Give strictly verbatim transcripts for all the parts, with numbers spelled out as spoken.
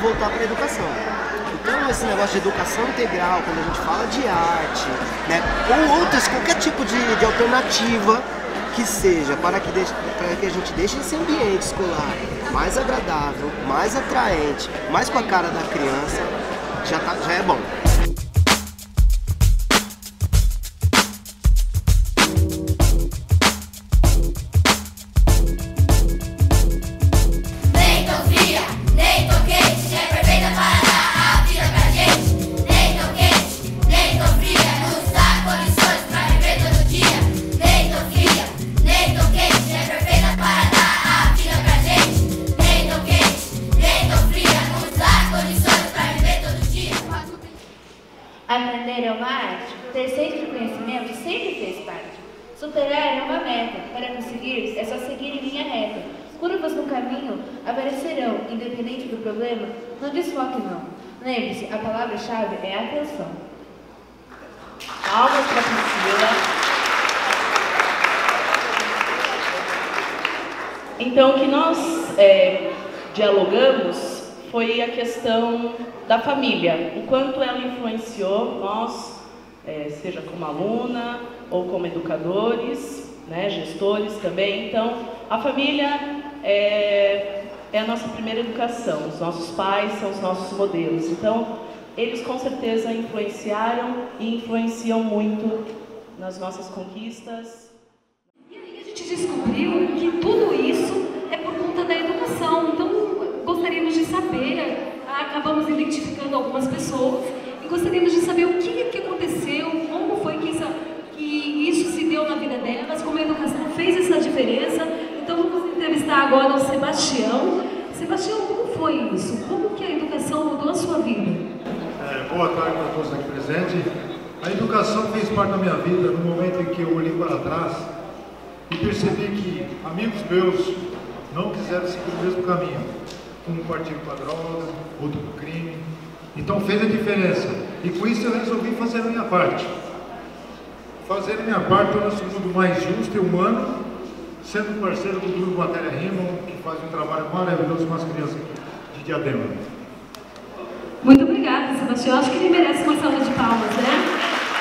voltar para a educação. Então, esse negócio de educação integral, quando a gente fala de arte, né, ou outras, qualquer tipo de, de alternativa que seja, para que, deixe, para que a gente deixe esse ambiente escolar mais agradável, mais atraente, mais com a cara da criança, já, tá, já é bom. Aprender é uma arte, ter sede de conhecimento sempre fez parte. Superar é uma meta, para conseguir é só seguir em linha reta. Curvas no caminho aparecerão, independente do problema, não desfoque não. Lembre-se, a palavra-chave é atenção. Palmas para a Priscila. Então, o que nós é, dialogamos foi a questão da família, o quanto ela influenciou nós, é, seja como aluna ou como educadores, né, gestores também. Então, a família é, é a nossa primeira educação, os nossos pais são os nossos modelos. Então, eles com certeza influenciaram e influenciam muito nas nossas conquistas. E aí a gente descobriu que tudo isso é por conta da educação. Então, gostaríamos de saber, acabamos identificando algumas pessoas e gostaríamos de saber o que, que aconteceu, como foi que, essa, que isso se deu na vida delas, como a educação fez essa diferença. Então vamos entrevistar agora o Sebastião. Sebastião, como foi isso? Como que a educação mudou a sua vida? É, boa tarde para todos aqui presentes. A educação fez parte da minha vida no momento em que eu olhei para trás e percebi que amigos meus não quiseram seguir o mesmo caminho. Um partido para a droga, outro para o crime. Então fez a diferença. E com isso eu resolvi fazer a minha parte. Fazer a minha parte torna-se um mundo mais justo e humano, sendo parceiro do Grupo Matéria Rima, que faz um trabalho maravilhoso com as crianças de Diadema. Muito obrigada, Sebastião. Acho que ele merece uma salva de palmas, né?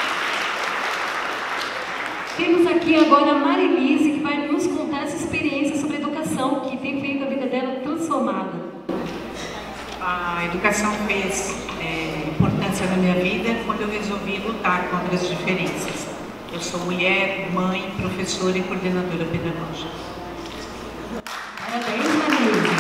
Temos aqui agora a Marilise, que vai nos contar essa experiência sobre educação, que tem feito a vida dela transformada. A educação fez é, importância na minha vida quando eu resolvi lutar contra as diferenças. Eu sou mulher, mãe, professora e coordenadora pedagógica. Parabéns, Marilise.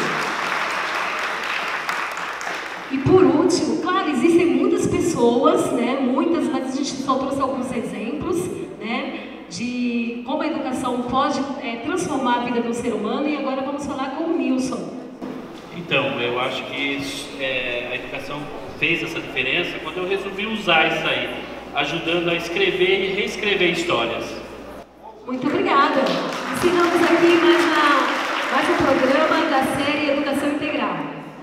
E por último, claro, existem muitas pessoas, né, muitas, mas a gente só trouxe alguns exemplos, né, de como a educação pode é, transformar a vida do ser humano. E agora vamos falar com o Nilson. Então, eu acho que é, a educação fez essa diferença quando eu resolvi usar isso aí, ajudando a escrever e reescrever histórias. Muito obrigada. Ensinamos aqui mais, uma, mais um programa da série Educação Integral.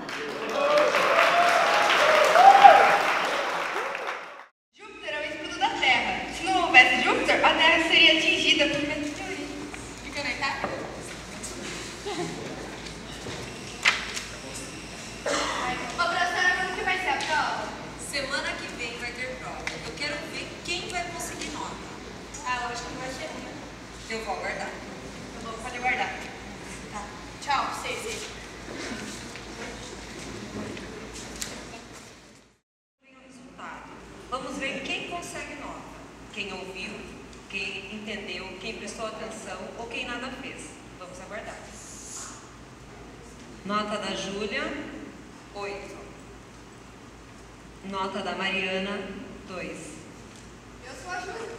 Júpiter é o escudo da Terra. Se não houvesse Júpiter, a Terra seria atingida por meteoritos. Fica na etapa? Ô, professora, quando que vai ser a prova? Semana que vem vai ter prova. Eu quero ver quem vai conseguir nota. Ah, eu acho que vai ser minha. Eu vou aguardar. Eu vou poder guardar. Tá. Tchau, vocês aí. Vem o resultado. Vamos ver quem consegue nota. Quem ouviu, quem entendeu, quem prestou atenção ou quem nada fez. Vamos aguardar. Nota da Júlia, oito. Nota da Mariana, dois. Eu sou a Júlia.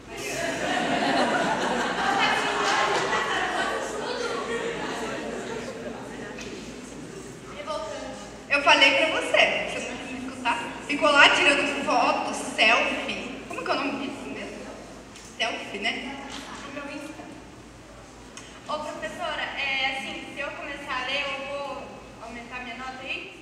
Eu falei pra você, você não quis me escutar. Ficou lá tirando foto, selfie. Como que é o nome disso mesmo? Selfie, né? No meu Insta. Ô, professora, é assim, se eu começar a ler, eu vou aumentar minha nota aí?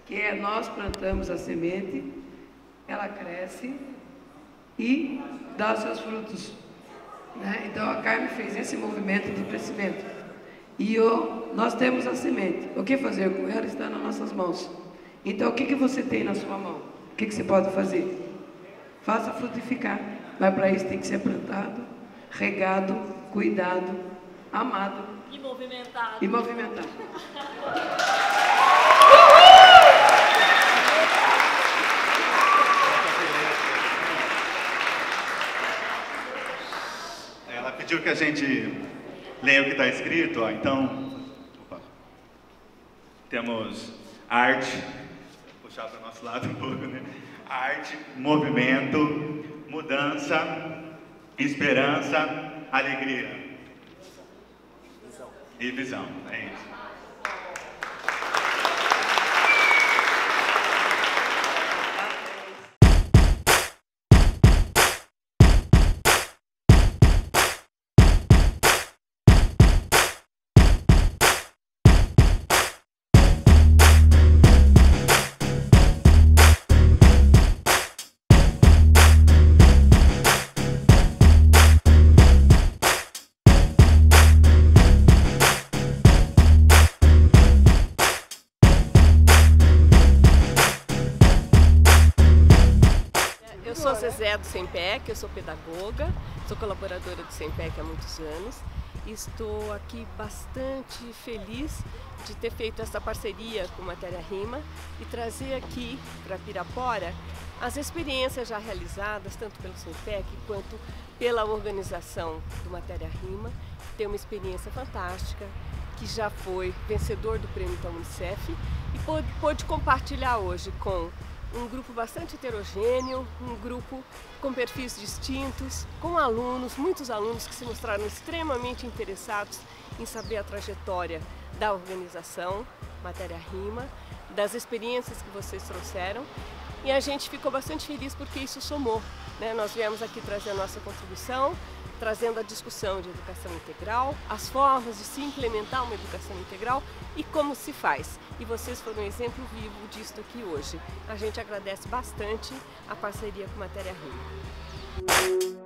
que é nós plantamos a semente, ela cresce e dá os seus frutos. Né? Então a Carmen fez esse movimento de crescimento. E o, nós temos a semente. O que fazer com ela está nas nossas mãos. Então o que, que você tem na sua mão? O que, que você pode fazer? Faça frutificar. Mas para isso tem que ser plantado, regado, cuidado, amado. E movimentado. E movimentado. Ela pediu que a gente leia o que está escrito, ó. Então, opa. Temos arte, vou puxar para o nosso lado um pouco, né? Arte, movimento, mudança, esperança, alegria. E visão, é isso. Eu sou Zezé do SEMPEC, eu sou pedagoga, sou colaboradora do SEMPEC há muitos anos e estou aqui bastante feliz de ter feito essa parceria com Matéria Rima e trazer aqui para Pirapora as experiências já realizadas, tanto pelo SEMPEC quanto pela organização do Matéria Rima, que tem uma experiência fantástica, que já foi vencedor do prêmio da Unicef e pôde, pôde compartilhar hoje com um grupo bastante heterogêneo, um grupo com perfis distintos, com alunos, muitos alunos que se mostraram extremamente interessados em saber a trajetória da organização Matéria Rima, das experiências que vocês trouxeram, e a gente ficou bastante feliz porque isso somou, né? Nós viemos aqui trazer a nossa contribuição, trazendo a discussão de educação integral, as formas de se implementar uma educação integral e como se faz. E vocês foram um exemplo vivo disso aqui hoje. A gente agradece bastante a parceria com Matéria Rima.